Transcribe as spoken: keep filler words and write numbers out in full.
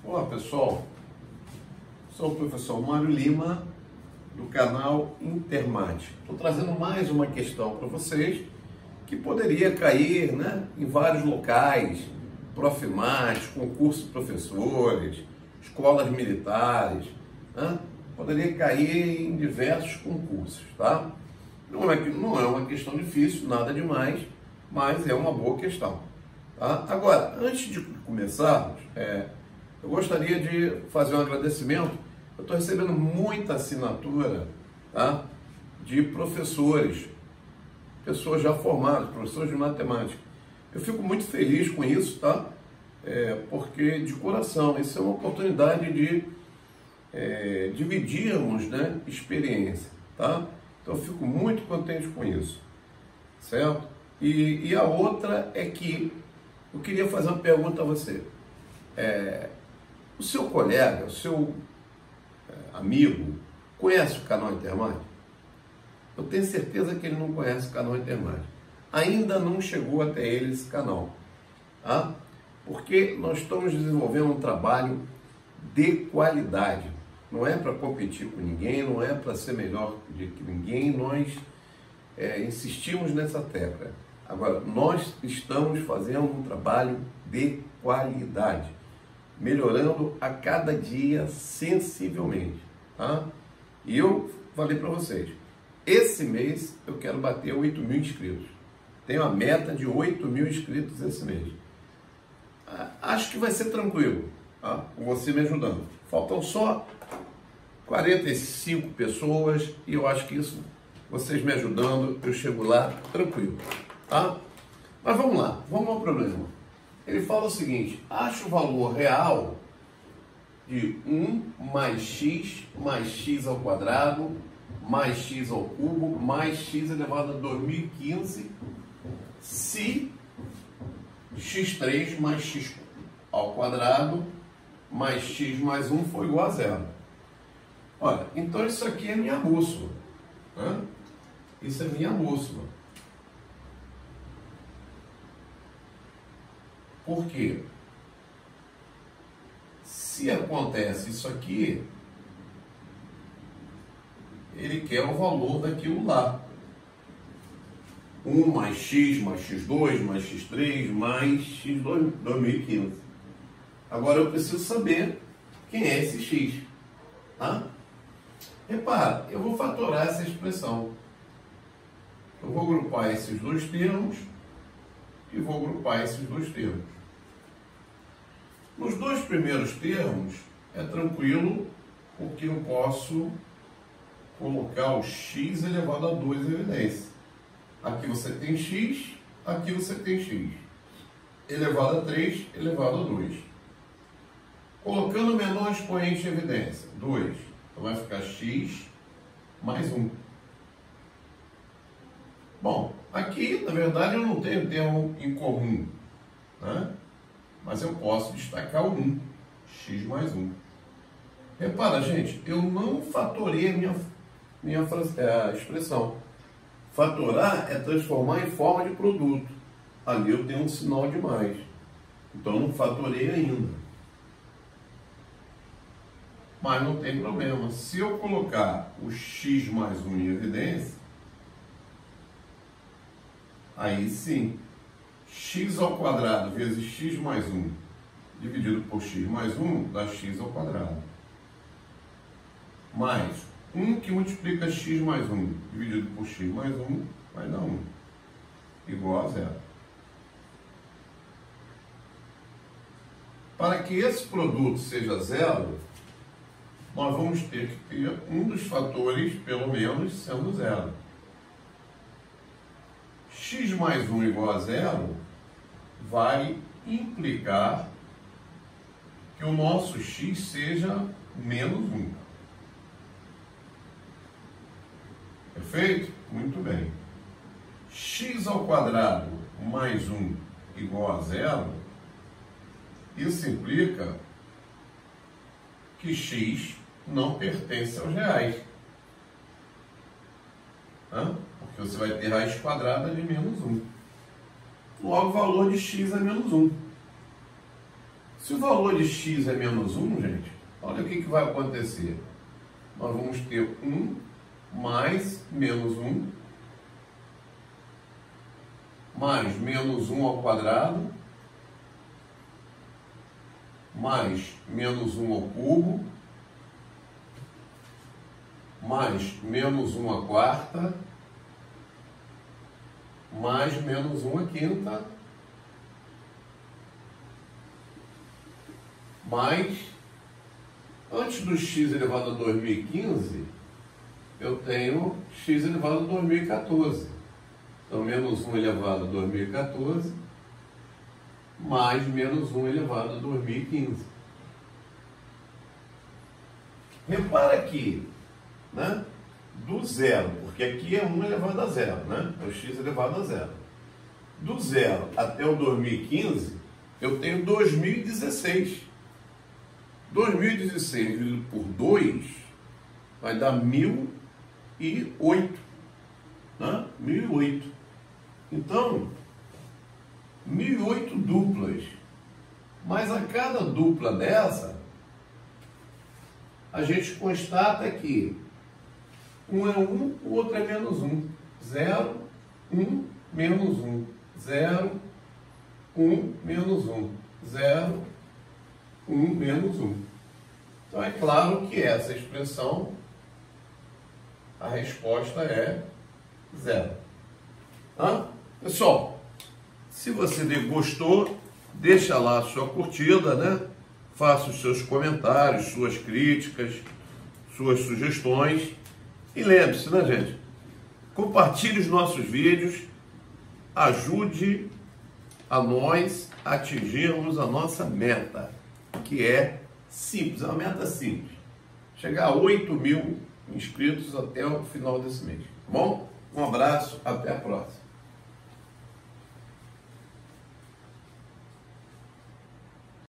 Olá pessoal, sou o professor Mário Lima do canal Intermate. Estou trazendo mais uma questão para vocês que poderia cair, né, em vários locais, Profimate, concurso de professores, escolas militares, né? Poderia cair em diversos concursos, tá? Não é, não é uma questão difícil, nada demais, mas é uma boa questão, tá? Agora, antes de começarmos, é, eu gostaria de fazer um agradecimento. Eu estou recebendo muita assinatura, tá, de professores, pessoas já formadas, professores de matemática. Eu fico muito feliz com isso, tá? É, porque, de coração, isso é uma oportunidade de é, dividirmos, né, experiência, tá? Então, eu fico muito contente com isso, certo? E, e a outra é que eu queria fazer uma pergunta a você. É, o seu colega, o seu é, amigo, conhece o canal Intermate? Eu tenho certeza que ele não conhece o canal Intermate. Ainda não chegou até ele esse canal, tá? Porque nós estamos desenvolvendo um trabalho de qualidade. Não é para competir com ninguém, não é para ser melhor do que ninguém, nós é, insistimos nessa tecla. Agora, nós estamos fazendo um trabalho de qualidade, melhorando a cada dia sensivelmente, tá? E eu falei para vocês, esse mês eu quero bater oito mil inscritos. Tenho a meta de oito mil inscritos esse mês. Acho que vai ser tranquilo, tá? Com você me ajudando. Faltam só quarenta e cinco pessoas e eu acho que isso, vocês me ajudando, eu chego lá tranquilo, tá? Mas vamos lá, vamos ao problema. Ele fala o seguinte: acha o valor real de um mais x mais x ao quadrado mais x ao cubo mais x elevado a dois mil e quinze se x três mais x ao quadrado mais x mais um for igual a zero. Olha, então isso aqui é minha bússola, né? Isso é minha bússola. Por quê? Se acontece isso aqui, ele quer o valor daquilo lá. um mais x, mais x dois, mais x três, mais x dois mil e quinze. Agora eu preciso saber quem é esse x, tá? Repara, eu vou fatorar essa expressão. Eu vou agrupar esses dois termos e vou agrupar esses dois termos. Nos dois primeiros termos é tranquilo, porque eu posso colocar o x elevado a dois em evidência. Aqui você tem x, aqui você tem x. Elevado a três, elevado a dois. Colocando o menor expoente em evidência, dois. Então vai ficar x mais um. Bom, aqui, na verdade, eu não tenho termo em comum, né? Mas eu posso destacar o um, x mais um. Repara, gente, eu não fatorei a minha, minha a expressão. Fatorar é transformar em forma de produto. Ali eu tenho um sinal de mais. Então eu não fatorei ainda. Mas não tem problema. Se eu colocar o x mais um em evidência, aí sim, x ao quadrado vezes x mais um dividido por x mais um dá x ao quadrado. Mais um que multiplica x mais um dividido por x mais um vai dar um, igual a zero. Para que esse produto seja zero, nós vamos ter que ter um dos fatores, pelo menos, sendo zero. X mais um igual a zero vai implicar que o nosso x seja menos um. Perfeito? Muito bem. X ao quadrado mais um igual a zero, isso implica que x não pertence aos reais. Hã? Porque você vai ter raiz quadrada de menos um. Logo, o valor de x é menos um. Se o valor de x é menos um, gente, olha o que, que vai acontecer. Nós vamos ter um mais menos um, mais menos um ao quadrado, mais menos um ao cubo, mais menos um à quarta, mais menos um à quinta, mais, antes do x elevado a dois mil e quinze, eu tenho x elevado a dois mil e quatorze. Então, menos um elevado a dois mil e quatorze, mais menos um elevado a dois mil e quinze. Repara aqui, né? Do zero, porque aqui é um elevado a zero, né? É o x elevado a zero. Do zero até o dois mil e quinze, eu tenho dois mil e dezesseis. dois mil e dezesseis dividido por dois vai dar mil e oito. Né? mil e oito. Então, mil e oito duplas. Mas a cada dupla dessa, a gente constata que um é um, o outro é menos um. Zero, um, menos um. Zero, um, menos um. Zero, um, menos um. Então é claro que essa expressão, a resposta é zero. Tá? Pessoal, se você gostou, deixa lá a sua curtida, né? Faça os seus comentários, suas críticas, suas sugestões. E lembre-se, né, gente? Compartilhe os nossos vídeos, ajude a nós a atingirmos a nossa meta, que é simples, é uma meta simples. Chegar a oito mil inscritos até o final desse mês. Tá bom? Um abraço, até a próxima.